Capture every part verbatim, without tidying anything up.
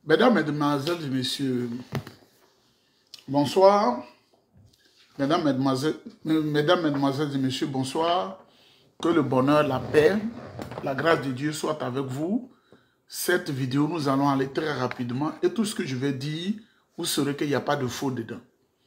Mesdames, Mesdemoiselles et Messieurs, bonsoir. Mesdames, Mesdemoiselles, Mesdames, Mesdemoiselles et Messieurs, bonsoir. Que le bonheur, la paix, la grâce de Dieu soit avec vous. Cette vidéo, nous allons aller très rapidement et tout ce que je vais dire, vous saurez qu'il n'y a pas de faux dedans.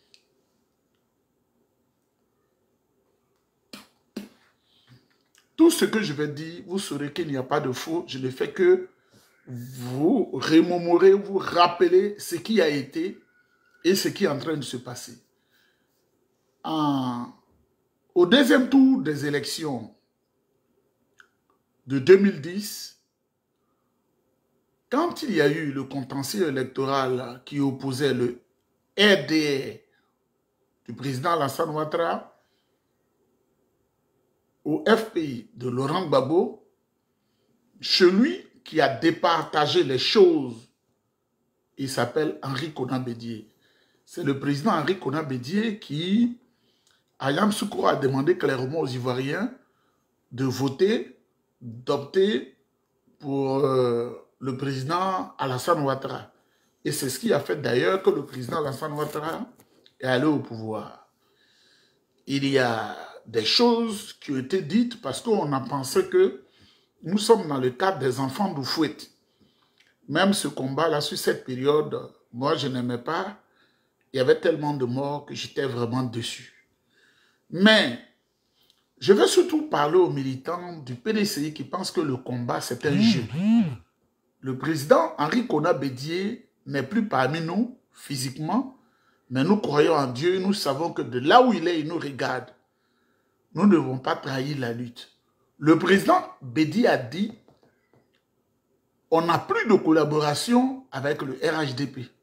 Tout ce que je vais dire, vous saurez qu'il n'y a pas de faux. Je ne fais que vous remémorer, vous rappeler ce qui a été et ce qui est en train de se passer. En, au deuxième tour des élections de deux mille dix, quand il y a eu le contentieux électoral qui opposait le R D R du président Alassane Ouattara au F P I de Laurent Gbagbo, celui qui a départagé les choses, il s'appelle Henri Konan Bédié. C'est le président Henri Konan Bédié qui, à Yamoussoukro, a demandé clairement aux Ivoiriens de voter, d'opter pour euh, le président Alassane Ouattara. Et c'est ce qui a fait d'ailleurs que le président Alassane Ouattara est allé au pouvoir. Il y a des choses qui ont été dites parce qu'on a pensé que nous sommes dans le cadre des enfants d'Oufouette. Même ce combat-là, sur cette période, moi je n'aimais pas. Il y avait tellement de morts que j'étais vraiment dessus. Mais je veux surtout parler aux militants du P D C I qui pensent que le combat c'est un jeu. Le président Henri Konan Bédié n'est plus parmi nous physiquement, mais nous croyons en Dieu, nous savons que de là où il est, il nous regarde. Nous ne devons pas trahir la lutte. Le président Bédié a dit, on n'a plus de collaboration avec le R H D P.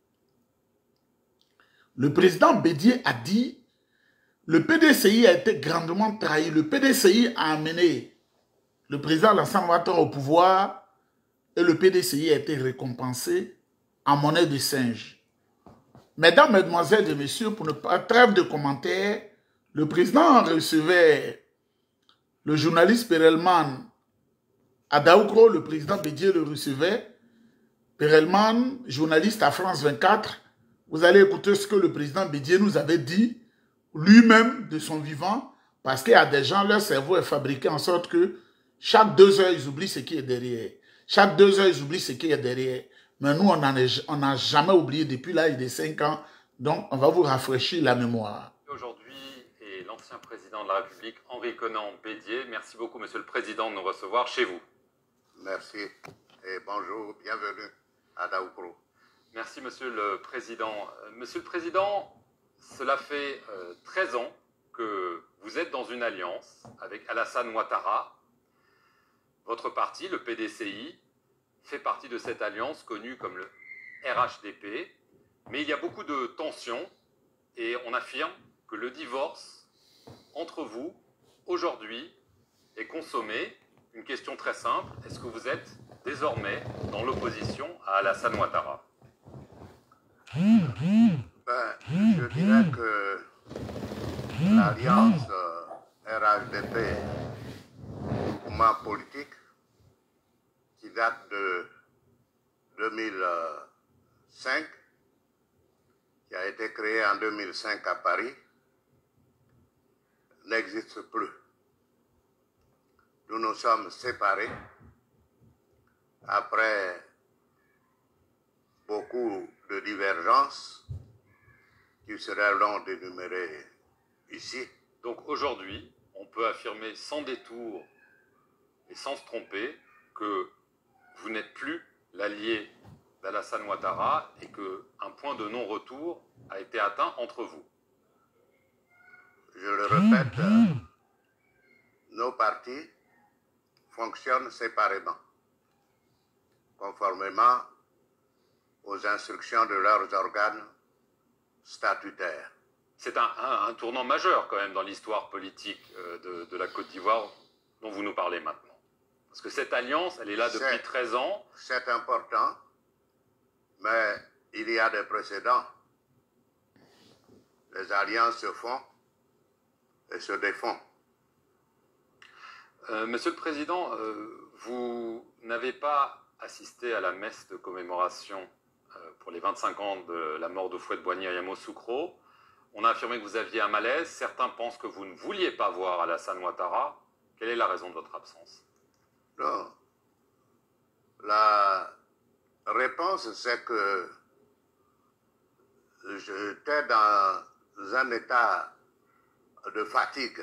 Le président Bédié a dit, le P D C I a été grandement trahi. Le P D C I a amené le président Alassane Ouattara au pouvoir et le P D C I a été récompensé en monnaie de singe. Mesdames, Mesdemoiselles et Messieurs, pour ne pas trêve de commentaires, le président recevait le journaliste Perelman à Daoukro, le président Bédié le recevait. Perelman, journaliste à France vingt-quatre, vous allez écouter ce que le président Bédié nous avait dit, lui-même de son vivant, parce qu'il y a des gens, leur cerveau est fabriqué en sorte que chaque deux heures, ils oublient ce qui est derrière. Chaque deux heures, ils oublient ce qui est derrière. Mais nous, on n'a jamais oublié depuis l'âge de cinq ans, donc on va vous rafraîchir la mémoire. Aujourd'hui est l'ancien président de la République, Henri Konan Bédié. Merci beaucoup, Monsieur le Président, de nous recevoir chez vous. Merci et bonjour, bienvenue à Daoukro. Merci, Monsieur le Président. Monsieur le Président, cela fait euh, treize ans que vous êtes dans une alliance avec Alassane Ouattara. Votre parti, le P D C I, fait partie de cette alliance connue comme le R H D P. Mais il y a beaucoup de tensions et on affirme que le divorce entre vous, aujourd'hui, est consommé. Une question très simple, est-ce que vous êtes désormais dans l'opposition à Alassane Ouattara? Ben, je dirais que l'alliance euh, R H D P, mouvement politique, qui date de deux mille cinq, qui a été créé en deux mille cinq à Paris, n'existe plus. Nous nous sommes séparés après beaucoup de divergences qui seraient long d'énumérer ici. Donc aujourd'hui, on peut affirmer sans détour et sans se tromper que vous n'êtes plus l'allié d'Alassane Ouattara et qu'un point de non-retour a été atteint entre vous. Je le répète, euh, nos partis fonctionnent séparément, conformément aux instructions de leurs organes statutaires. C'est un, un, un tournant majeur quand même dans l'histoire politique de, de la Côte d'Ivoire dont vous nous parlez maintenant. Parce que cette alliance, elle est là depuis treize ans. C'est important, mais il y a des précédents. Les alliances se font et se défont. Euh, Monsieur le Président, euh, vous n'avez pas assisté à la messe de commémoration euh, pour les vingt-cinq ans de la mort de Houphouët-Boigny à Yamoussoukro. On a affirmé que vous aviez un malaise. Certains pensent que vous ne vouliez pas voir Alassane Ouattara. Quelle est la raison de votre absence? Non. La réponse, c'est que j'étais dans un état de fatigue.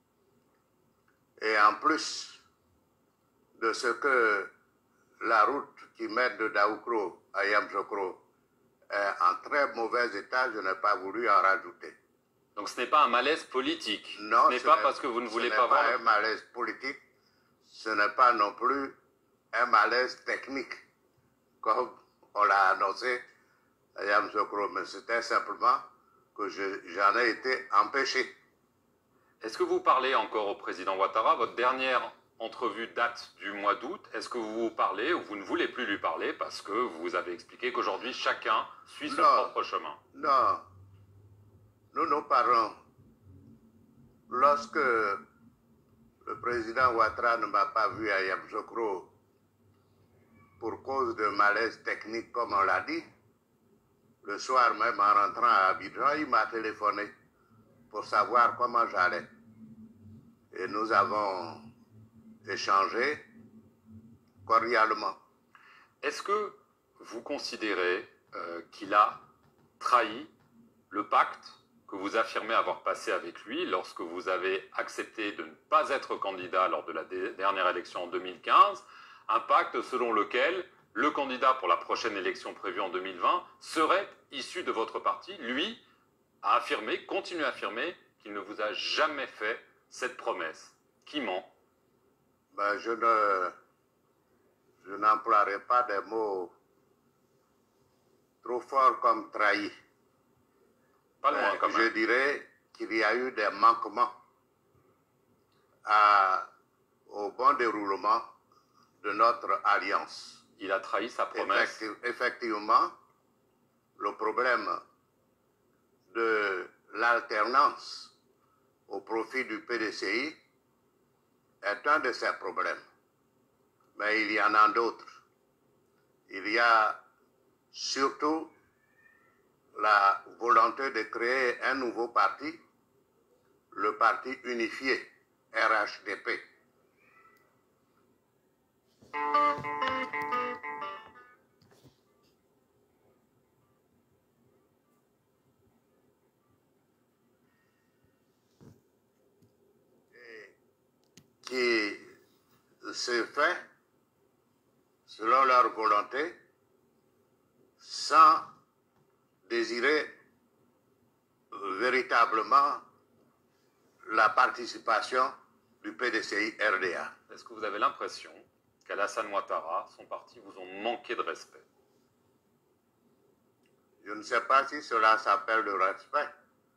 Et en plus de ce que la route qui mène de Daoukro à Yamoussoukro est en très mauvais état, je n'ai pas voulu en rajouter. Donc ce n'est pas un malaise politique. Non, ce n'est pas parce que vous ne voulez pas voir... Ce n'est pas un malaise politique, ce n'est pas non plus un malaise technique, comme on l'a annoncé à Yamoussoukro, mais c'était simplement que j'en ai été empêché. Est-ce que vous parlez encore au président Ouattara? Votre dernière entrevue date du mois d'août. Est-ce que vous parlez ou vous ne voulez plus lui parler parce que vous avez expliqué qu'aujourd'hui chacun suit son non, propre chemin? Non, nous nous parlons. Lorsque le président Ouattara ne m'a pas vu à Yamoussoukro pour cause de malaise technique, comme on l'a dit, le soir même en rentrant à Abidjan, il m'a téléphoné pour savoir comment j'allais. Et nous avons échangé cordialement. Est-ce que vous considérez euh, qu'il a trahi le pacte que vous affirmez avoir passé avec lui lorsque vous avez accepté de ne pas être candidat lors de la dernière élection en deux mille quinze, un pacte selon lequel le candidat pour la prochaine élection prévue en deux mille vingt serait issu de votre parti? Lui a affirmé, continue à affirmer, qu'il ne vous a jamais fait cette promesse. Qui ment? Ben, je ne, je n'emploierai pas des mots trop forts comme trahi. Pas loin, ben, quand même. Je dirais qu'il y a eu des manquements à, au bon déroulement de notre alliance. Il a trahi sa promesse. Effecti- effectivement, le problème de l'alternance au profit du P D C I est un de ces problèmes. Mais il y en a d'autres. Il y a surtout la volonté de créer un nouveau parti, le parti unifié, R H D P. Qui se fait selon leur volonté sans désirer véritablement la participation du P D C I R D A. Est-ce que vous avez l'impression qu'Alassane Ouattara, son parti, vous ont manqué de respect? Je ne sais pas si cela s'appelle le respect,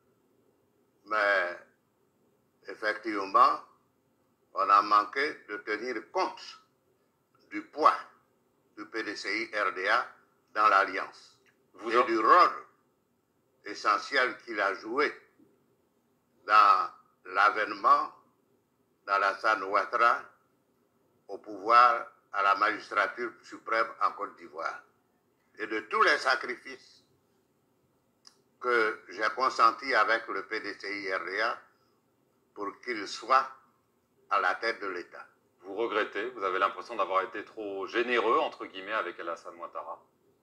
mais effectivement, on a manqué de tenir compte du poids du P D C I R D A dans l'Alliance et en... du rôle essentiel qu'il a joué dans l'avènement d'Alassane Ouattara au pouvoir à la magistrature suprême en Côte d'Ivoire et de tous les sacrifices que j'ai consentis avec le P D C I R D A pour qu'il soit à la tête de l'État. Vous regrettez? Vous avez l'impression d'avoir été trop généreux, entre guillemets, avec Alassane Ouattara?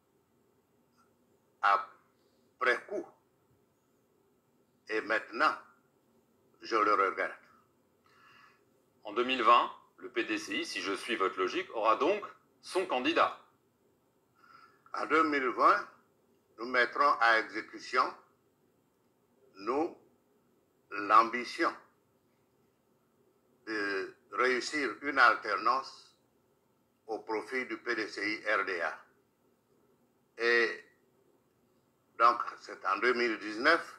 Après coup. Et maintenant, je le regrette. En deux mille vingt, le P D C I, si je suis votre logique, aura donc son candidat. En deux mille vingt, nous mettrons à exécution, nous, l'ambition de réussir une alternance au profit du P D C I R D A. Et donc, c'est en deux mille dix-neuf,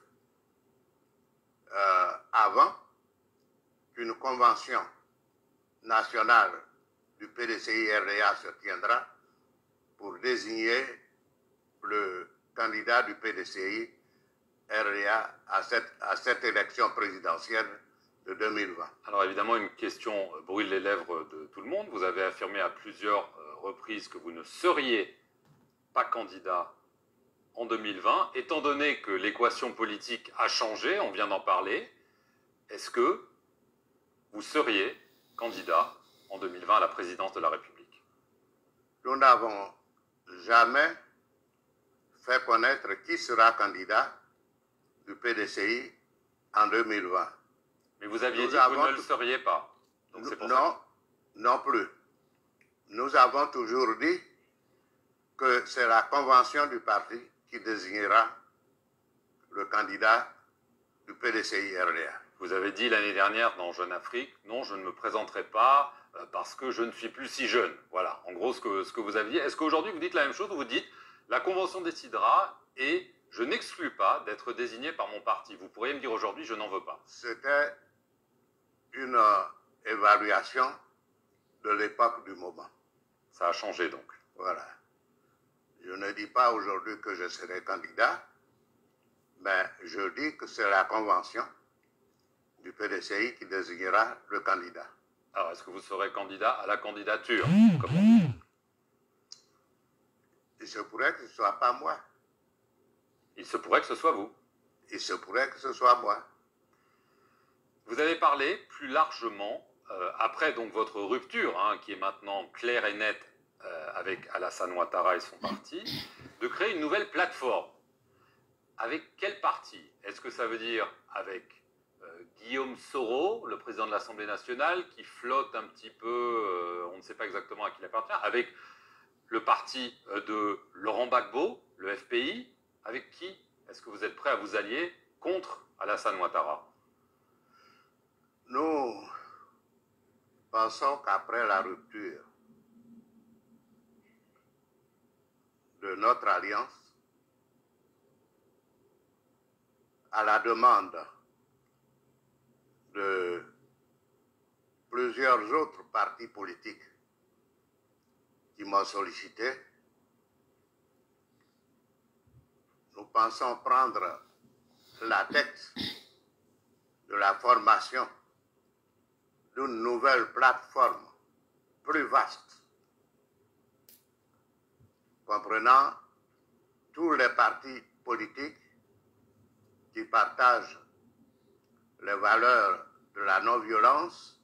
euh, avant qu'une convention nationale du P D C I R D A se tiendra pour désigner le candidat du P D C I R D A à cette, à cette élection présidentielle de deux mille vingt. Alors évidemment, une question brûle les lèvres de tout le monde. Vous avez affirmé à plusieurs reprises que vous ne seriez pas candidat en deux mille vingt, étant donné que l'équation politique a changé, on vient d'en parler, est-ce que vous seriez candidat en deux mille vingt à la présidence de la République? Nous n'avons jamais fait connaître qui sera candidat du P D C I en deux mille vingt. Mais vous aviez Nous dit que vous avons ne le seriez pas. Donc Nous- c'est pour non, ça. non plus. Nous avons toujours dit que c'est la convention du parti qui désignera le candidat du P D C I R D A. Vous avez dit l'année dernière dans Jeune Afrique, non, je ne me présenterai pas euh, parce que je ne suis plus si jeune. Voilà, en gros ce que, ce que vous aviez dit. Est-ce qu'aujourd'hui vous dites la même chose ou vous dites la convention décidera et je n'exclus pas d'être désigné par mon parti? Vous pourriez me dire aujourd'hui je n'en veux pas. C'était une euh, évaluation de l'époque du moment. Ça a changé donc. Voilà. Je ne dis pas aujourd'hui que je serai candidat, mais je dis que c'est la convention du P D C I qui désignera le candidat. Alors est-ce que vous serez candidat à la candidature comme on dit? Il se pourrait que ce ne soit pas moi. Il se pourrait que ce soit vous. Il se pourrait que ce soit moi. Vous avez parlé plus largement, euh, après donc votre rupture, hein, qui est maintenant claire et nette euh, avec Alassane Ouattara et son parti, de créer une nouvelle plateforme. Avec quel parti? Est-ce que ça veut dire avec euh, Guillaume Soro, le président de l'Assemblée nationale, qui flotte un petit peu, euh, on ne sait pas exactement à qui il appartient, avec le parti euh, de Laurent Gbagbo, le F P I? Avec qui est-ce que vous êtes prêt à vous allier contre Alassane Ouattara? Nous pensons qu'après la rupture de notre alliance, à la demande de plusieurs autres partis politiques qui m'ont sollicité, nous pensons prendre la tête de la formation d'une nouvelle plateforme plus vaste, comprenant tous les partis politiques qui partagent les valeurs de la non-violence,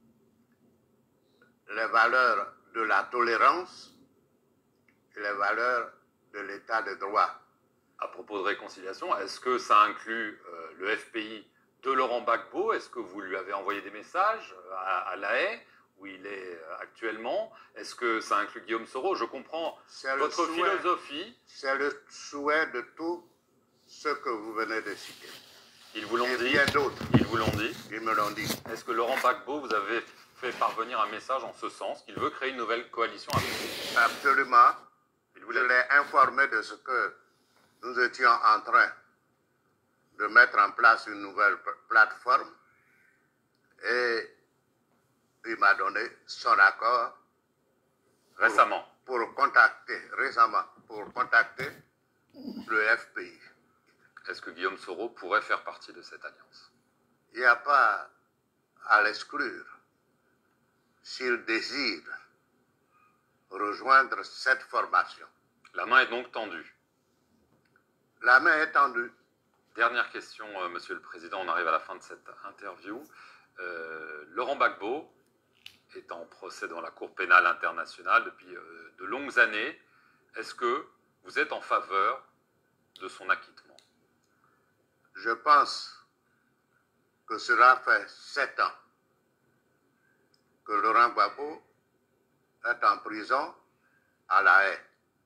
les valeurs de la tolérance et les valeurs de l'état de droit. À propos de réconciliation, est-ce que ça inclut euh, le F P I de Laurent Gbagbo? Est-ce que vous lui avez envoyé des messages à, à La Haye, où il est euh, actuellement? Est-ce que ça inclut Guillaume Soro? Je comprends votre souhait, philosophie. C'est le souhait de tous ceux que vous venez de citer. Ils vous l'ont Et dit. bien d'autres. Ils vous l'ont dit. Ils me l'ont dit. Est-ce que Laurent Gbagbo vous avez fait parvenir un message en ce sens, qu'il veut créer une nouvelle coalition avec vous? Absolument. Il vous Je l'a dit. l'ai informé de ce que nous étions en train de mettre en place une nouvelle plateforme et il m'a donné son accord pour, Récemment. pour contacter, récemment, pour contacter le F P I. Est-ce que Guillaume Soro pourrait faire partie de cette alliance? Il n'y a pas à l'exclure s'il désire rejoindre cette formation. La main est donc tendue. La main est tendue. Dernière question, euh, Monsieur le Président, on arrive à la fin de cette interview. Euh, Laurent Gbagbo est en procès devant la Cour pénale internationale depuis euh, de longues années. Est-ce que vous êtes en faveur de son acquittement? Je pense que cela fait sept ans que Laurent Gbagbo est en prison à La Haye.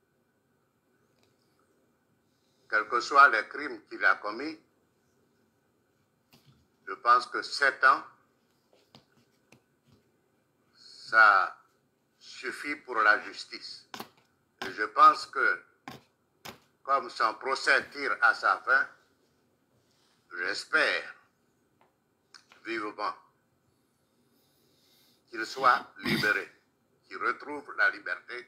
Quels que soient les crimes qu'il a commis, je pense que sept ans, ça suffit pour la justice. Et je pense que, comme son procès tire à sa fin, j'espère vivement qu'il soit libéré, qu'il retrouve la liberté,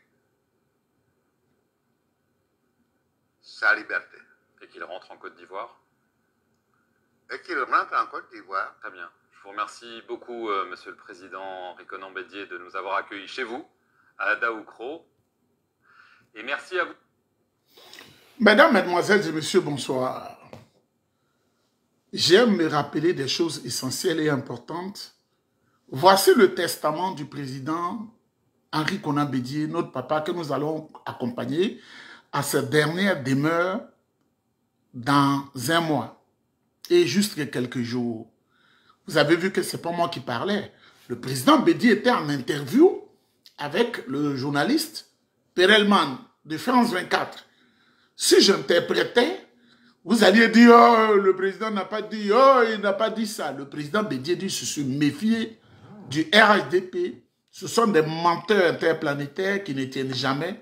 sa liberté. Et qu'il rentre en Côte d'Ivoire? Et qu'il rentre en Côte d'Ivoire. Très bien. Je vous remercie beaucoup, euh, Monsieur le Président Henri Konan Bédié, de nous avoir accueillis chez vous, à Adaoukro. Et merci à vous. Mesdames, Mesdemoiselles et Messieurs, bonsoir. J'aime me rappeler des choses essentielles et importantes. Voici le testament du président Henri Konan Bédié, notre papa, que nous allons accompagner à sa dernière demeure dans un mois et juste quelques jours. Vous avez vu que ce n'est pas moi qui parlais. Le président Bédié était en interview avec le journaliste Perelman de France vingt-quatre. Si j'interprétais, vous alliez dire, oh, le président n'a pas dit, oh, il n'a pas dit ça. Le président Bédié dit, je suis méfié du R H D P. Ce sont des menteurs interplanétaires qui ne tiennent jamais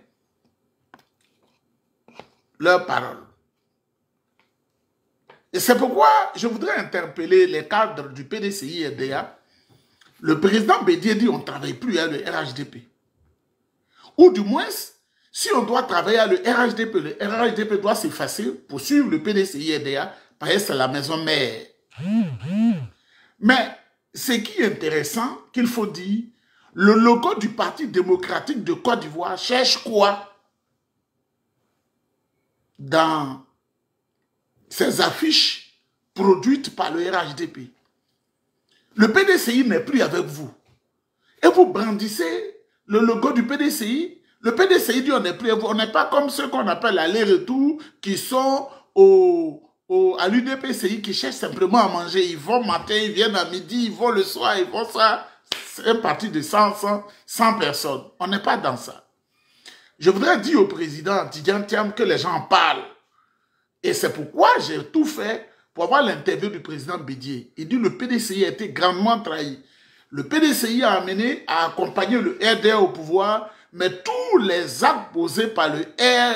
leurs paroles. Et c'est pourquoi je voudrais interpeller les cadres du P D C I R D A. Le président Bédié dit, on ne travaille plus à le R H D P. Ou du moins, si on doit travailler à le R H D P, le R H D P doit s'effacer pour suivre le P D C I R D A, parce que c'est la maison mère. Mais ce qui est intéressant, qu'il faut dire, le logo du Parti démocratique de Côte d'Ivoire cherche quoi dans ces affiches produites par le R H D P? Le P D C I n'est plus avec vous. Et vous brandissez le logo du P D C I. Le P D C I dit on n'est plus, on n'est pas comme ceux qu'on appelle aller-retour qui sont au, au, à l'U D P C I qui cherchent simplement à manger. Ils vont matin, ils viennent à midi, ils vont le soir, ils vont ça. C'est un parti de cent, cent, cent personnes. On n'est pas dans ça. Je voudrais dire au président Tidjane Thiam que les gens en parlent. Et c'est pourquoi j'ai tout fait pour avoir l'interview du président Bédié. Il dit que le P D C I a été grandement trahi. Le P D C I a amené à accompagner le R D A au pouvoir, mais tous les actes posés par le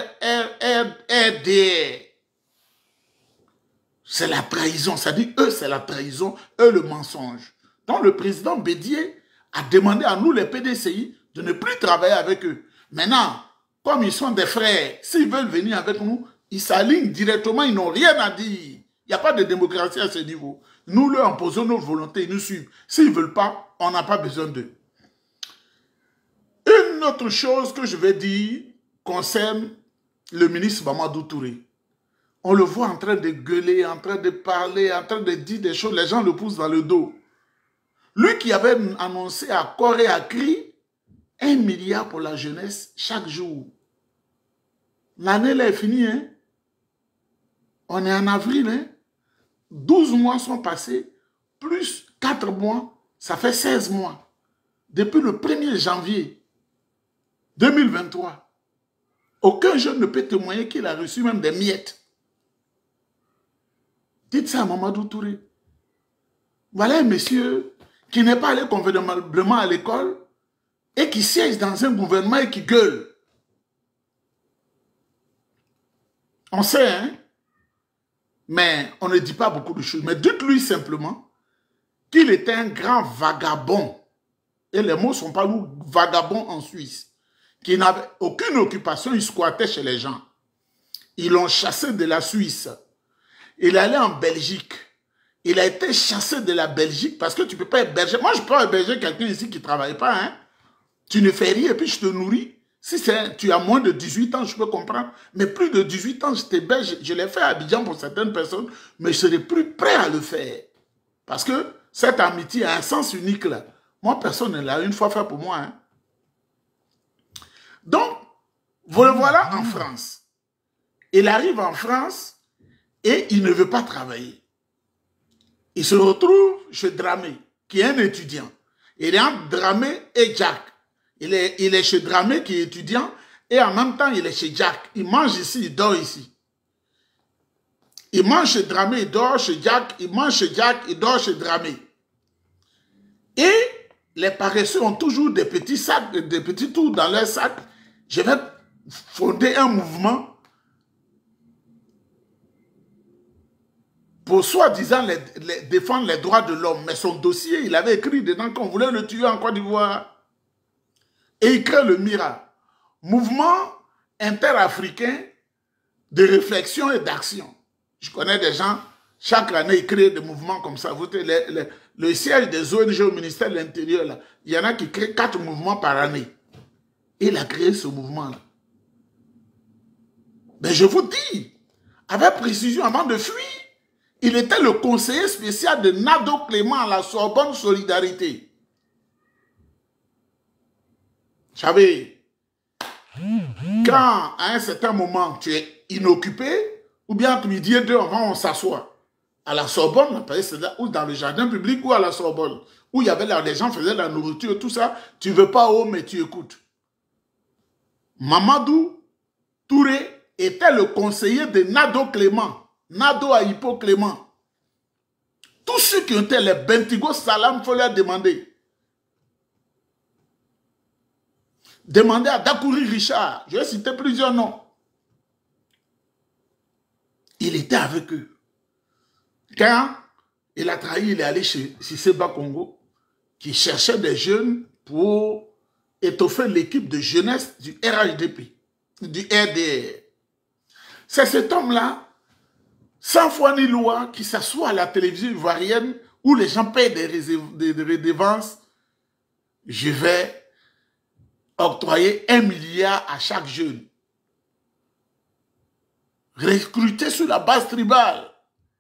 R D A, c'est la trahison. Ça dit, eux, c'est la trahison, eux, le mensonge. Donc, le président Bédié a demandé à nous, les P D C I, de ne plus travailler avec eux. Maintenant, comme ils sont des frères, s'ils veulent venir avec nous, ils s'alignent directement, ils n'ont rien à dire. Il n'y a pas de démocratie à ce niveau. Nous leur imposons notre volonté, ils nous suivent. S'ils ne veulent pas, on n'a pas besoin d'eux. Une autre chose que je vais dire concerne le ministre Mamadou Touré. On le voit en train de gueuler, en train de parler, en train de dire des choses, les gens le poussent dans le dos. Lui qui avait annoncé à corps et à cri un milliard pour la jeunesse chaque jour. L'année là est finie, hein? On est en avril, hein? douze mois sont passés, plus quatre mois, ça fait seize mois. Depuis le premier janvier deux mille vingt-trois, aucun jeune ne peut témoigner qu'il a reçu même des miettes. Dites ça à Mamadou Touré. Voilà un monsieur qui n'est pas allé convenablement à l'école et qui siège dans un gouvernement et qui gueule. On sait, hein? Mais on ne dit pas beaucoup de choses. Mais dites-lui simplement qu'il était un grand vagabond. Et les mots ne sont pas lourds, vagabond en Suisse. Qui n'avait aucune occupation, il squattait chez les gens. Ils l'ont chassé de la Suisse. Il est allé en Belgique. Il a été chassé de la Belgique parce que tu ne peux pas héberger. Moi, je peux héberger quelqu'un ici qui ne travaille pas. Hein? Tu ne fais rien et puis je te nourris. Si tu as moins de dix-huit ans, je peux comprendre. Mais plus de dix-huit ans, je t'héberge. Je l'ai fait à Abidjan pour certaines personnes, mais je serai plus prêt à le faire. Parce que cette amitié a un sens unique là. Moi, personne ne l'a une fois fait pour moi. Hein? Donc, vous le voilà en France. Il arrive en France et il ne veut pas travailler. Il se retrouve chez Dramé, qui est un étudiant. Il est entre Dramé et Jack. Il est, il est chez Dramé, qui est étudiant, et en même temps, il est chez Jack. Il mange ici, il dort ici. Il mange chez Dramé, il dort chez Jack. Il mange chez Jack, il dort chez Dramé. Et les paresseux ont toujours des petits sacs, des petits trous dans leur sac. Je vais fonder un mouvement pour soi-disant les, les, défendre les droits de l'homme. Mais son dossier, il avait écrit dedans qu'on voulait le tuer en Côte d'Ivoire. Et il crée le MIRA, Mouvement interafricain de réflexion et d'action. Je connais des gens, chaque année, ils créent des mouvements comme ça. Vous savez, le, le, le siège des O N G au ministère de l'Intérieur, là, il y en a qui créent quatre mouvements par année. Et il a créé ce mouvement-là. Mais je vous dis, avec précision, avant de fuir, il était le conseiller spécial de Nado Clément à la Sorbonne Solidarité. Vous savez, quand à un certain moment tu es inoccupé, ou bien tu midi et deux avant on s'assoit à la Sorbonne, ou dans le jardin public ou à la Sorbonne, où il y avait là, les gens faisaient la nourriture, tout ça, tu ne veux pas haut, mais tu écoutes. Mamadou Touré était le conseiller de Nado Clément, Nado à Hippo Clément. Tous ceux qui étaient les Bentigo Salam, il faut leur demander. Demandez à Dakouri Richard, je vais citer plusieurs noms. Il était avec eux. Quand il a trahi, il est allé chez Sisseba Congo, qui cherchait des jeunes pour étoffer l'équipe de jeunesse du R H D P, du R D R. C'est cet homme-là, sans foi ni loi, qui s'assoit à la télévision ivoirienne où les gens payent des, des, des redevances. Je vais octroyer un milliard à chaque jeune. Recruter sur la base tribale.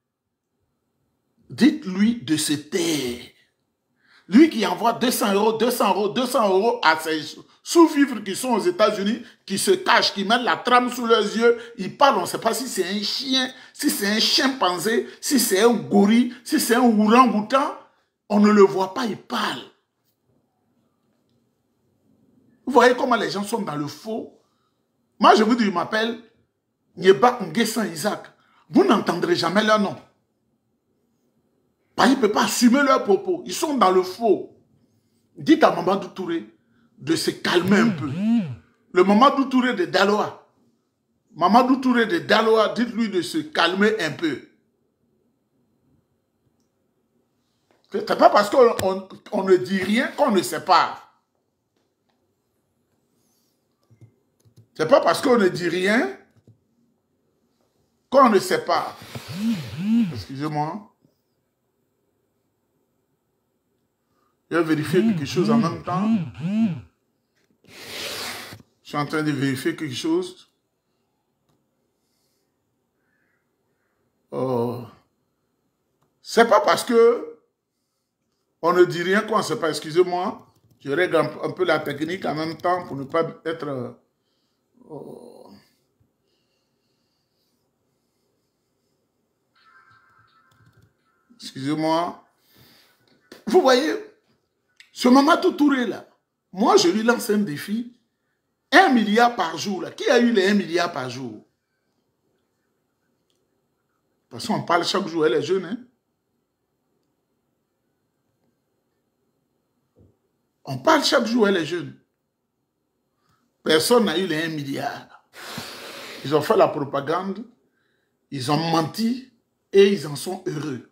Dites-lui de se taire. Lui qui envoie deux cents euros, deux cents euros, deux cents euros à ses sous-fifres qui sont aux États-Unis, qui se cachent, qui mettent la trame sous leurs yeux, ils parlent, on ne sait pas si c'est un chien, si c'est un chimpanzé, si c'est un gorille, si c'est un orang-outan, on ne le voit pas, il parle. Vous voyez comment les gens sont dans le faux. Moi, je vous dis, je m'appelle Nyeba Nguessan Isaac. Vous n'entendrez jamais leur nom. Parce qu'ils ne peuvent pas assumer leurs propos. Ils sont dans le faux. Dites à Mamadou Touré de se calmer un peu. Le Mamadou Touré de Daloa. Mamadou Touré de Daloa, dites-lui de se calmer un peu. C'est pas parce qu'on on, on ne dit rien qu'on ne sait pas. C'est pas parce qu'on ne dit rien qu'on ne sait pas. Excusez-moi. Je vais vérifier quelque chose en même temps. Je suis en train de vérifier quelque chose. Oh. C'est pas parce que on ne dit rien qu'on ne sait pas. Excusez-moi. Je règle un, un peu la technique en même temps pour ne pas être... Oh. Excusez-moi. Vous voyez, ce Mamadou Touré là, moi je lui lance un défi. Un milliard par jour là. Qui a eu les un milliard par jour? De toute façon, on parle chaque jour, elle est jeune. Hein? On parle chaque jour, elle est jeune. Personne n'a eu les un milliard. Ils ont fait la propagande, ils ont menti et ils en sont heureux.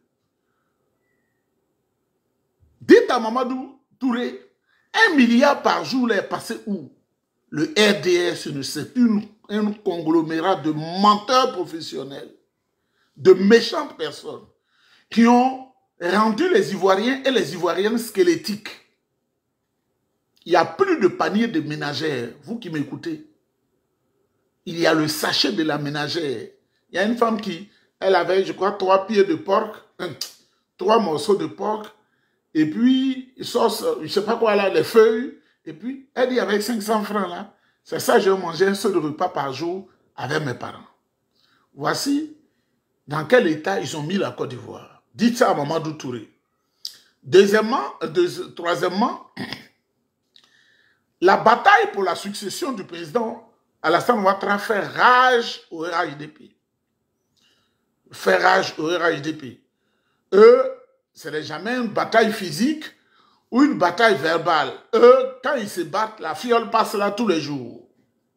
Dites à Mamadou Touré, un milliard par jour est passé où? Le R D S, c'est un conglomérat de menteurs professionnels, de méchantes personnes qui ont rendu les Ivoiriens et les Ivoiriennes squelettiques. Il n'y a plus de panier de ménagères. Vous qui m'écoutez, il y a le sachet de la ménagère. Il y a une femme qui, elle avait, je crois, trois pieds de porc, hein, trois morceaux de porc, et puis, sauce, je ne sais pas quoi là, les feuilles, et puis, elle dit avec cinq cents francs là, c'est ça, je mangeais un seul repas par jour avec mes parents. Voici dans quel état ils ont mis la Côte d'Ivoire. Dites ça à Mamadou Touré. Deuxièmement, deux, troisièmement, la bataille pour la succession du président Alassane Ouattara fait rage au R H D P. Fait rage au R H D P. Eux, ce n'est jamais une bataille physique ou une bataille verbale. Eux, quand ils se battent, la fiole passe là tous les jours.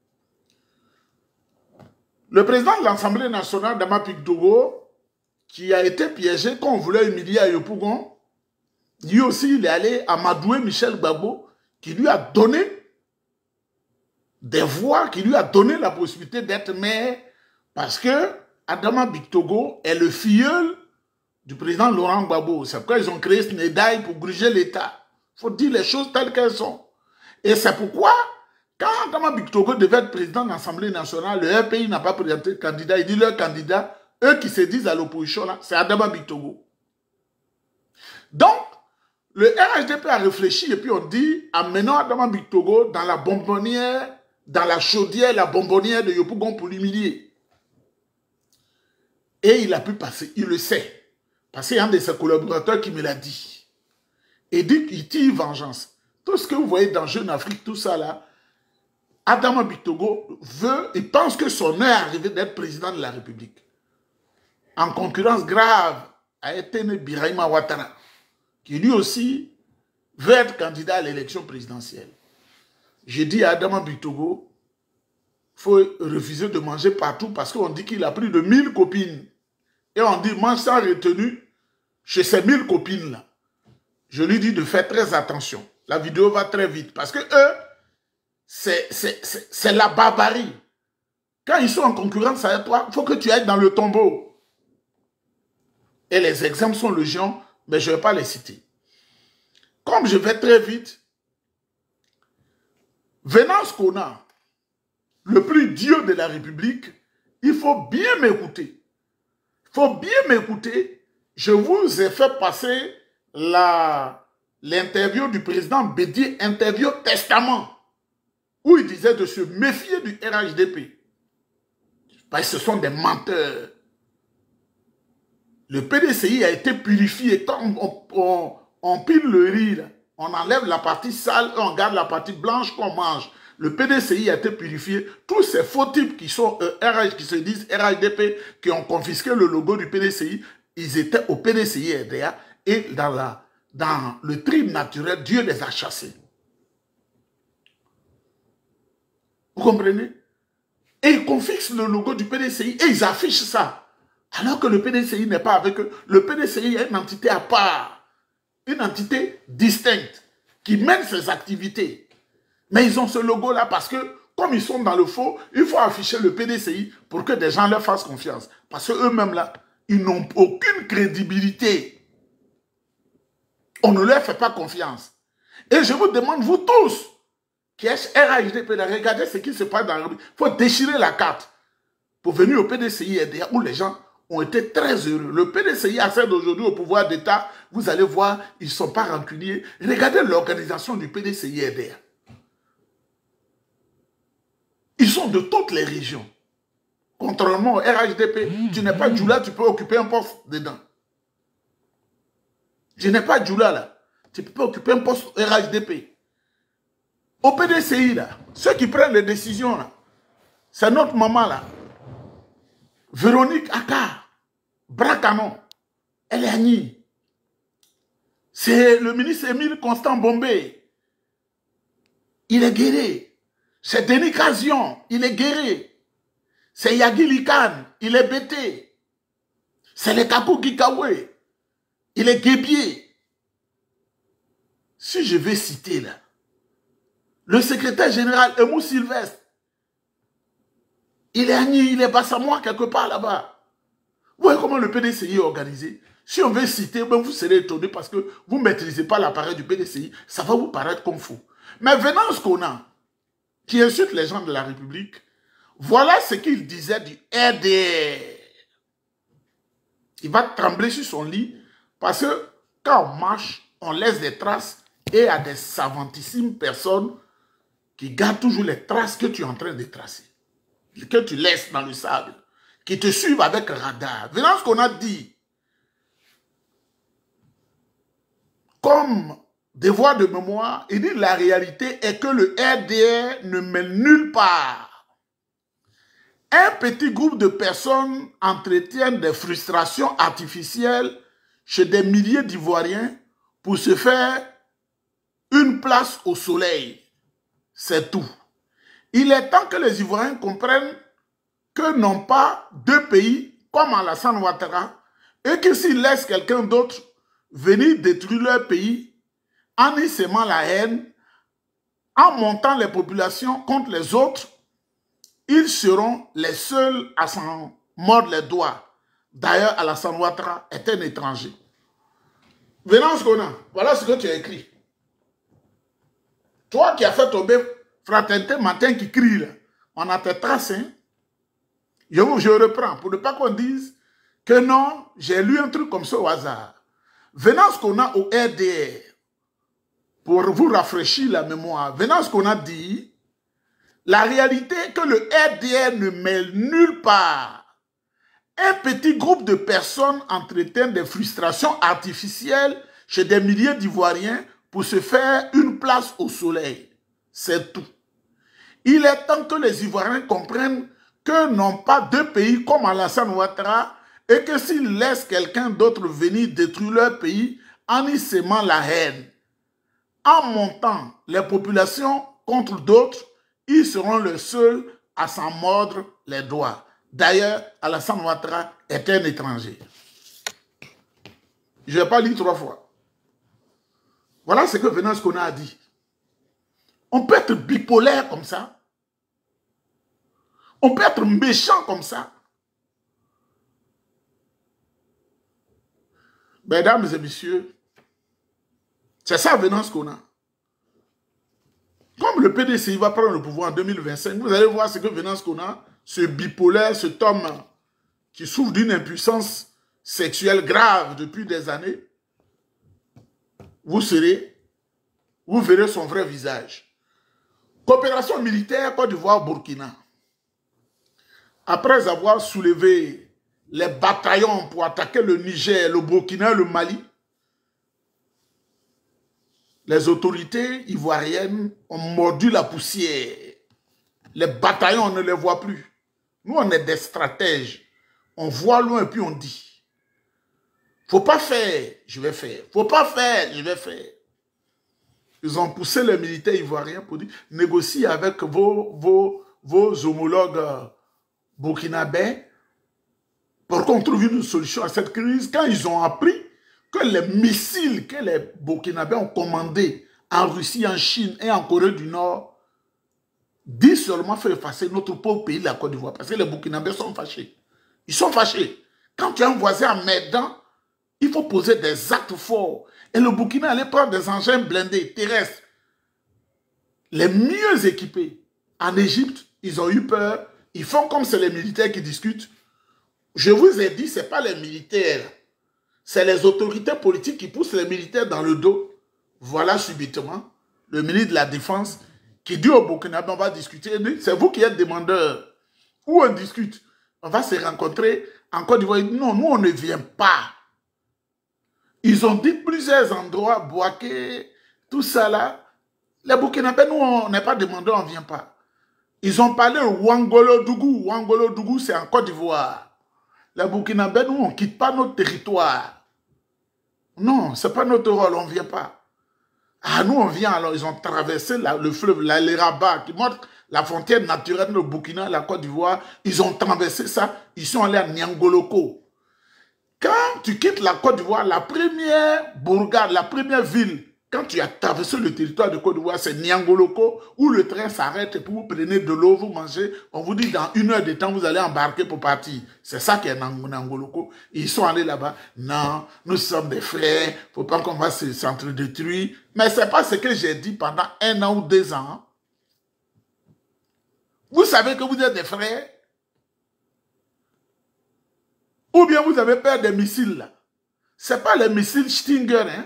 Le président de l'Assemblée nationale, Dama Pictogo, qui a été piégé quand on voulait humilier à Yopougon, lui aussi, il est allé à Madoué Michel Gbagbo, qui lui a donné des voix, qui lui a donné la possibilité d'être maire, parce que Adama Bictogo est le filleul du président Laurent Gbagbo. C'est pourquoi ils ont créé ce Nedaï pour gruger l'État. Il faut dire les choses telles qu'elles sont. Et c'est pourquoi, Quand Adama Bictogo devait être président de l'Assemblée nationale, le R P I n'a pas présenté de candidat. Il dit leur candidat, eux qui se disent à l'opposition, là, c'est Adama Bictogo. Donc, le R H D P a réfléchi et puis on dit, amenons Adama Bictogo dans la bonbonnière, dans la chaudière, la bonbonnière de Yopougon pour l'humilier. Et il a pu passer, il le sait. Parce qu'il y a un de ses collaborateurs qui me l'a dit. Et dit qu'il tire vengeance. Tout ce que vous voyez dans Jeune Afrique, tout ça là, Adama Bictogo veut et pense que son heure est arrivée d'être président de la République. En concurrence grave a été Birahima Ouattara, qui lui aussi veut être candidat à l'élection présidentielle. J'ai dit à Adama Bictogo, il faut refuser de manger partout parce qu'on dit qu'il a plus de mille copines. Et on dit, mange sans retenue chez ces mille copines-là. Je lui dis de faire très attention. La vidéo va très vite parce que eux, c'est la barbarie. Quand ils sont en concurrence avec toi, il faut que tu ailles dans le tombeau. Et les exemples sont légion, mais je ne vais pas les citer. Comme je vais très vite, Venance Kona, le plus Dieu de la République, il faut bien m'écouter. Il faut bien m'écouter. Je vous ai fait passer l'interview du président Bédié, interview testament, où il disait de se méfier du R H D P. Parce que ce sont des menteurs. Le P D C I a été purifié. Quand on, on, on pile le riz, là, on enlève la partie sale et on garde la partie blanche qu'on mange. Le P D C I a été purifié. Tous ces faux types qui sont euh, R H, qui se disent R H D P, qui ont confisqué le logo du P D C I, ils étaient au P D C I R D A et dans, la, dans le trip naturel, Dieu les a chassés. Vous comprenez? Et ils confisquent le logo du P D C I et ils affichent ça. Alors que le P D C I n'est pas avec eux. Le P D C I est une entité à part. Une entité distincte qui mène ses activités. Mais ils ont ce logo-là parce que, comme ils sont dans le faux, il faut afficher le P D C I pour que des gens leur fassent confiance. Parce qu'eux-mêmes, là, ils n'ont aucune crédibilité. On ne leur fait pas confiance. Et je vous demande, vous tous, qui êtes R H D P, regardez ce qui se passe dans la République. Il faut déchirer la carte pour venir au P D C I R D A où les gens ont été très heureux. Le P D C I accède aujourd'hui au pouvoir d'État. Vous allez voir, ils ne sont pas rancuniers. Regardez l'organisation du P D C I R D A. Ils sont de toutes les régions. Contrairement au R H D P, tu n'es pas Djoula, tu peux occuper un poste dedans. Je n'ai pas Djoula là. Tu peux occuper un poste R H D P. Au P D C I là, ceux qui prennent les décisions là, c'est notre maman là. Véronique Aka, Bracanon, elle est Agni. C'est le ministre Émile Constant Bombé. Il est guéri. C'est Denis Casion, il est guéri. C'est Yagi Likan, il est bêté. C'est le Kakou Gikawe, il est guébier. Si je vais citer là, le secrétaire général Emou Sylvestre, il est Agni, il est Bassamois quelque part là-bas. Vous voyez comment le P D C I est organisé? Si on veut citer, ben vous serez étonné parce que vous ne maîtrisez pas l'appareil du P D C I. Ça va vous paraître comme fou. Mais Venance Kona, qui insulte les gens de la République, voilà ce qu'il disait du R D R. Il va trembler sur son lit parce que quand on marche, on laisse des traces et il y a des savantissimes personnes qui gardent toujours les traces que tu es en train de tracer, que tu laisses dans le sable, qui te suivent avec radar. Venance Kona dit, comme devoir de mémoire, il dit la réalité est que le R D R ne mène nulle part. Un petit groupe de personnes entretiennent des frustrations artificielles chez des milliers d'Ivoiriens pour se faire une place au soleil. C'est tout. Il est temps que les Ivoiriens comprennent que non pas deux pays comme Alassane Ouattara et que s'ils laissent quelqu'un d'autre venir détruire leur pays en y sémant la haine, en montant les populations contre les autres, ils seront les seuls à s'en mordre les doigts. D'ailleurs, Alassane Ouattara est un étranger. Venance Kona, voilà ce que tu as écrit. Toi qui as fait tomber Fraternité Matin qui crie là. On a tes traces, hein. Je, je reprends pour ne pas qu'on dise que non, j'ai lu un truc comme ça au hasard. Venant ce qu'on a au R D R, pour vous rafraîchir la mémoire, venant ce qu'on a dit, la réalité est que le R D R ne mêle nulle part. Un petit groupe de personnes entretient des frustrations artificielles chez des milliers d'Ivoiriens pour se faire une place au soleil. C'est tout. Il est temps que les Ivoiriens comprennent que non pas deux pays comme Alassane Ouattara et que s'ils laissent quelqu'un d'autre venir détruire leur pays en y sémant la haine, en montant les populations contre d'autres, ils seront les seuls à s'en mordre les doigts. D'ailleurs, Alassane Ouattara est un étranger. Je ne vais pas lire trois fois. Voilà ce que Venance Kona a dit. On peut être bipolaire comme ça. On peut être méchant comme ça. Mesdames et messieurs, c'est ça Venance Kona. Comme le P D C va prendre le pouvoir en deux mille vingt-cinq, vous allez voir ce que Venance Kona, ce bipolaire, cet homme qui souffre d'une impuissance sexuelle grave depuis des années, vous serez, vous verrez son vrai visage. Coopération militaire Côte d'Ivoire-Burkina. Après avoir soulevé les bataillons pour attaquer le Niger, le Burkina et le Mali, les autorités ivoiriennes ont mordu la poussière. Les bataillons, on ne les voit plus. Nous, on est des stratèges. On voit loin et puis on dit. Faut pas faire, je vais faire. Faut pas faire, je vais faire. Ils ont poussé les militaires ivoiriens pour dire, négocier avec vos, vos, vos homologues burkinabés pour qu'on trouve une solution à cette crise. Quand ils ont appris que les missiles que les burkinabés ont commandés en Russie, en Chine et en Corée du Nord, disent seulement faire effacer notre pauvre pays, la Côte d'Ivoire, parce que les burkinabés sont fâchés. Ils sont fâchés. Quand tu as un voisin emmerdant, il faut poser des actes forts. Et le Burkina allait prendre des engins blindés, terrestres, les mieux équipés. En Égypte, ils ont eu peur. Ils font comme c'est les militaires qui discutent. Je vous ai dit, ce n'est pas les militaires. C'est les autorités politiques qui poussent les militaires dans le dos. Voilà subitement le ministre de la Défense qui dit au Burkinabé, on va discuter. C'est vous qui êtes demandeur. Où on discute? On va se rencontrer en Côte d'Ivoire. Non, nous, on ne vient pas. Ils ont dit plusieurs endroits, Boaké, tout ça là. Les Burkinabés, nous, on n'est pas demandeur, on ne vient pas. Ils ont parlé au Ouangolo-Dougou. Ouangolo-Dougou, c'est en Côte d'Ivoire. Les Burkinabés, nous, on ne quitte pas notre territoire. Non, ce n'est pas notre rôle, on ne vient pas. Ah, nous, on vient, alors, ils ont traversé la, le fleuve, la, les Rabats, qui montre la frontière naturelle de Burkina et la Côte d'Ivoire. Ils ont traversé ça, ils sont allés à Niangoloko. Quand tu quittes la Côte d'Ivoire, la première bourgade, la première ville, quand tu as traversé le territoire de Côte d'Ivoire, c'est Niangoloko, où le train s'arrête et puis vous prenez de l'eau, vous mangez. On vous dit dans une heure de temps, vous allez embarquer pour partir. C'est ça qui est Niangoloko. Ils sont allés là-bas. Non, nous sommes des frères, il ne faut pas qu'on va s'entre-détruire. Mais ce n'est pas ce que j'ai dit pendant un an ou deux ans. Vous savez que vous êtes des frères? Ou bien vous avez peur des missiles là. Ce n'est pas les missiles Stinger, hein.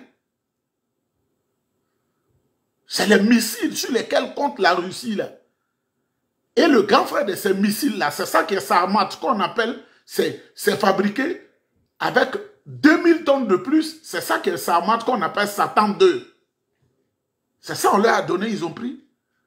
C'est les missiles sur lesquels compte la Russie là. Et le grand frère de ces missiles là, c'est ça qui est Sarmat, qu'on appelle, c'est fabriqué avec deux mille tonnes de plus. C'est ça qui est Sarmat, qu'on appelle Satan deux. C'est ça on leur a donné, ils ont pris.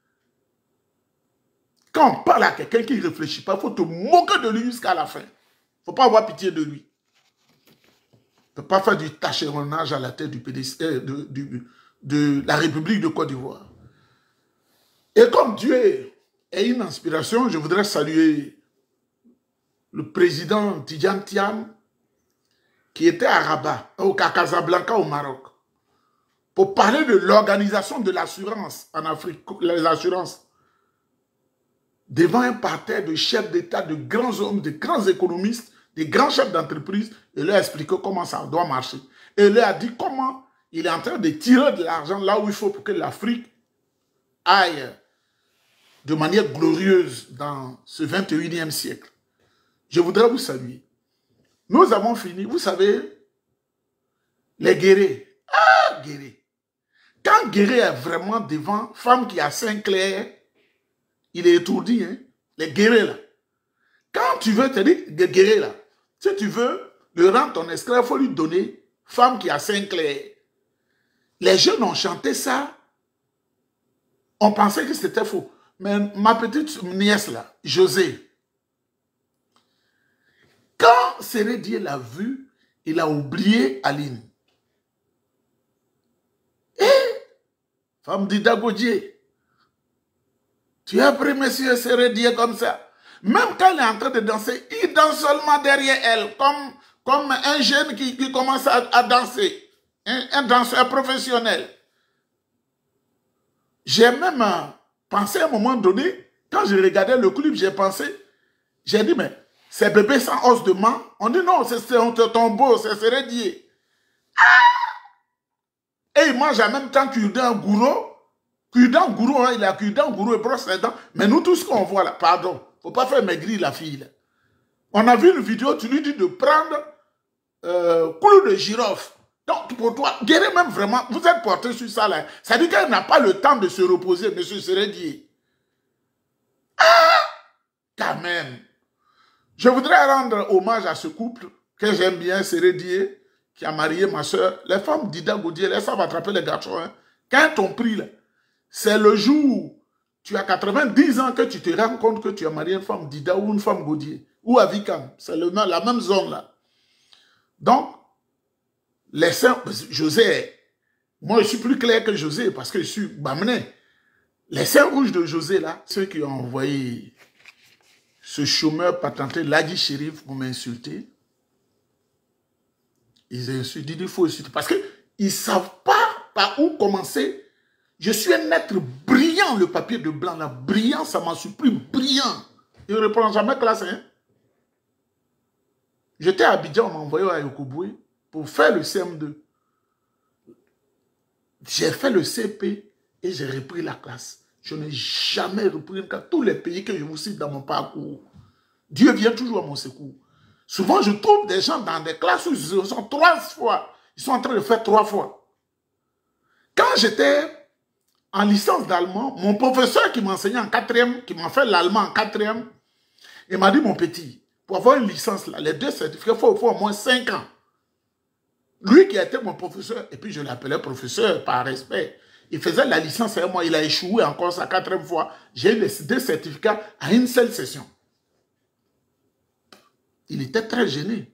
Quand on parle à quelqu'un qui ne réfléchit pas, il faut te moquer de lui jusqu'à la fin. Il ne faut pas avoir pitié de lui. Il ne peut pas faire du tâcheronnage à la tête du P D C, euh, de, de, de la République de Côte d'Ivoire. Et comme Dieu est une inspiration, je voudrais saluer le président Tidjane Thiam, qui était à Rabat, au Casablanca, au Maroc, pour parler de l'organisation de l'assurance en Afrique, les assurances, devant un parterre de chefs d'État, de grands hommes, de grands économistes, de grands chefs d'entreprise, et leur a expliqué comment ça doit marcher. Et leur a dit comment il est en train de tirer de l'argent là où il faut pour que l'Afrique aille de manière glorieuse dans ce vingt et unième siècle. Je voudrais vous saluer. Nous avons fini, vous savez, les guérés. Ah, guérés. Quand Guéré est vraiment devant, femme qui a Saint-Clair, il est étourdi, hein? Les Guérés là. Quand tu veux te dire, les Guérés là, si tu veux le rendre ton esclave, il faut lui donner femme qui a Saint-Clair. Les jeunes ont chanté ça, on pensait que c'était faux. Mais ma petite nièce là, José, quand Sérédié l'a vu, il a oublié Aline. Femme d'Ida Godier, tu as pris monsieur Sérédié comme ça. Même quand il est en train de danser, il danse seulement derrière elle, comme, comme un jeune qui, qui commence à, à danser. Un, un danseur professionnel. J'ai même euh, pensé à un moment donné, quand je regardais le clip, j'ai pensé, j'ai dit, mais c'est bébé sans os de main. On dit non, c'est un tombeau, c'est Sérédié. Ah! Et il mange en même temps cure-dent gourou. Cure-dent gourou, hein, il a cure-dent gourou et brosse les dents. Mais nous, tout ce qu'on voit là, pardon, il ne faut pas faire maigrir la fille. Là. On a vu une vidéo, tu lui dis de prendre euh, clou de girofle. Donc, pour toi, Guéré même vraiment, vous êtes porté sur ça là. Ça dit qu'elle n'a pas le temps de se reposer, monsieur Sérédié. Ah! Quand même. Je voudrais rendre hommage à ce couple que j'aime bien, Sérédié, qui a marié ma soeur. Les femmes d'Ida Godier, elles savent attraper les garçons. Hein. Quand on prie, c'est le jour où tu as quatre-vingt-dix ans que tu te rends compte que tu as marié une femme d'Ida ou une femme Godier. Ou à Vicam. C'est la même zone là. Donc, les saints, José, moi je suis plus clair que José parce que je suis bamené. Les saints rouges de José là, ceux qui ont envoyé ce chômeur patenté, Ladi Chérif, pour m'insulter, ils insultent, il faut insulter. Parce qu'ils ne savent pas par où commencer. Je suis un être brillant, le papier de blanc là. Brillant, ça m'a surpris, brillant. Il ne reprend jamais classe. Hein? J'étais à Abidjan, on m'a envoyé à Yokoboué pour faire le C M deux. J'ai fait le C P et j'ai repris la classe. Je n'ai jamais repris une classe. Tous les pays que je vous cite dans mon parcours, Dieu vient toujours à mon secours. Souvent, je trouve des gens dans des classes où ils sont trois fois. Ils sont en train de faire trois fois. Quand j'étais en licence d'allemand, mon professeur qui m'enseignait en quatrième, qui m'a fait l'allemand en quatrième, il m'a dit, mon petit, pour avoir une licence, là, les deux certificats, il faut, faut au moins cinq ans. Lui qui a été mon professeur, et puis je l'appelais professeur par respect, il faisait la licence et moi, il a échoué encore sa quatrième fois. J'ai eu les deux certificats à une seule session. Il était très gêné.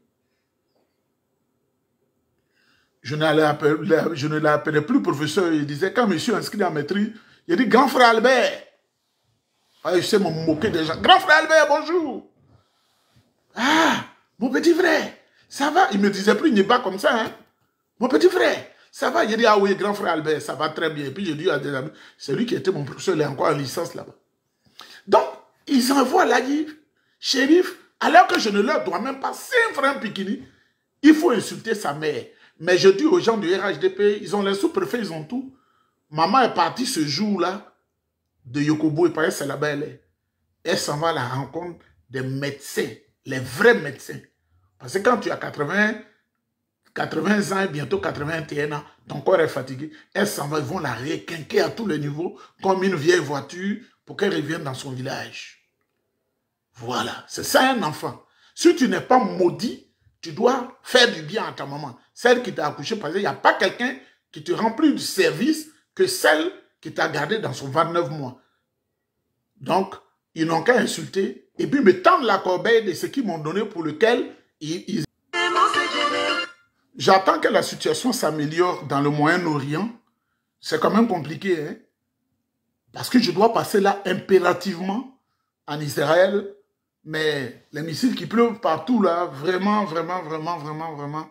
Je ne l'appelais plus professeur. Il disait, quand monsieur inscrit en maîtrise, il dit, grand frère Albert. Ah, je sais me moquer des gens. Grand frère Albert, bonjour. Ah, mon petit frère, ça va? Il ne me disait plus, il n'est pas comme ça. Hein? Mon petit frère, ça va? Il dit, ah oui, grand frère Albert, ça va très bien. Et puis je dis à des amis, c'est lui qui était mon professeur, il est encore en licence là-bas. Donc, ils envoient là, shérif, alors que je ne leur dois même pas cinq francs Pikini, il faut insulter sa mère. Mais je dis aux gens du R H D P, ils ont les sous-préfets, ils ont tout. Maman est partie ce jour-là de Yokobo, et pareil, c'est là-bas elle est. Elle s'en va à la rencontre des médecins, les vrais médecins. Parce que quand tu as quatre-vingts, quatre-vingts ans et bientôt quatre-vingt-un ans, ton corps est fatigué, elle s'en va, ils vont la requinquer à tous les niveaux, comme une vieille voiture, pour qu'elle revienne dans son village. Voilà, c'est ça un enfant. Si tu n'es pas maudit, tu dois faire du bien à ta maman. Celle qui t'a accouché, parce qu'il n'y a pas quelqu'un qui te remplit du service que celle qui t'a gardé dans son vingt-neuf mois. Donc, ils n'ont qu'à insulter et puis me tendre la corbeille de ce qu'ils m'ont donné pour lequel ils... ils... J'attends que la situation s'améliore dans le Moyen-Orient. C'est quand même compliqué, hein? Parce que je dois passer là impérativement en Israël. Mais les missiles qui pleuvent partout là, vraiment, vraiment, vraiment, vraiment, vraiment,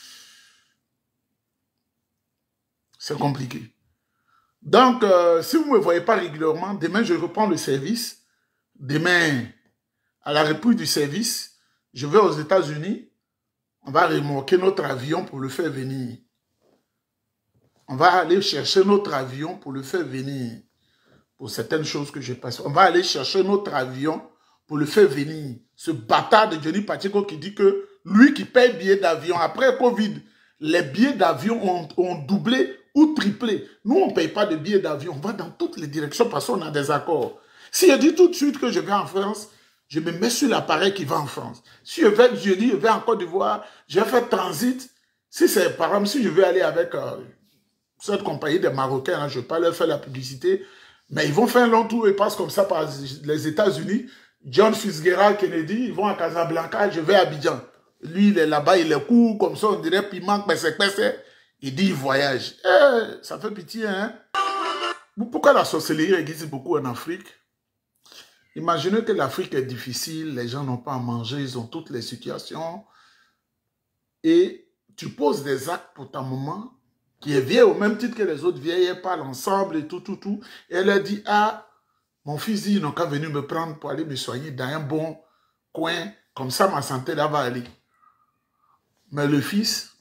c'est compliqué. Donc, euh, si vous ne me voyez pas régulièrement, demain je reprends le service. Demain, à la reprise du service, je vais aux États-Unis. On va remorquer notre avion pour le faire venir. On va aller chercher notre avion pour le faire venir. pour certaines choses que je passe. On va aller chercher notre avion pour le faire venir. Ce bâtard de Johnny Pacheco qui dit que lui qui paye billet d'avion, après Covid, les billets d'avion ont, ont doublé ou triplé. Nous, on ne paye pas de billets d'avion. On va dans toutes les directions parce qu'on a des accords. Si je dis tout de suite que je vais en France, je me mets sur l'appareil qui va en France. Si je vais, je dis, je vais en Côte d'Ivoire, je vais faire transit. Si c'est, par exemple, si je veux aller avec euh, cette compagnie des Marocains, hein, je ne vais pas leur faire la publicité, mais ils vont faire un long tour et passent comme ça par les États-Unis. John Fitzgerald Kennedy, ils vont à Casablanca, je vais à Abidjan. Lui, il est là-bas, il est court, comme ça, on dirait piment, pèse, pèse. Il dit, il voyage. Eh, ça fait pitié, hein? Pourquoi la sorcellerie existe beaucoup en Afrique? Imaginez que l'Afrique est difficile, les gens n'ont pas à manger, ils ont toutes les situations. Et tu poses des actes pour ta maman, qui est vieille au même titre que les autres vieilles, elles parlent ensemble et tout, tout, tout. Et elle a dit, ah, mon fils dit, ils n'ont qu'à venir me prendre pour aller me soigner dans un bon coin, comme ça ma santé là va aller. Mais le fils,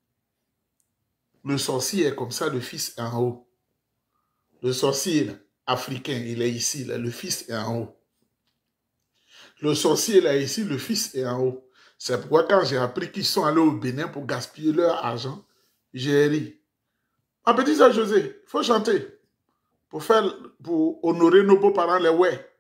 le sorcier est comme ça, le fils est en haut. Le sorcier là, africain, il est ici, là, le fils est en haut. Le sorcier là ici, le fils est en haut. C'est pourquoi quand j'ai appris qu'ils sont allés au Bénin pour gaspiller leur argent, j'ai ri. Ma petite sœur José, il faut chanter pour, faire, pour honorer nos beaux-parents, les ouais.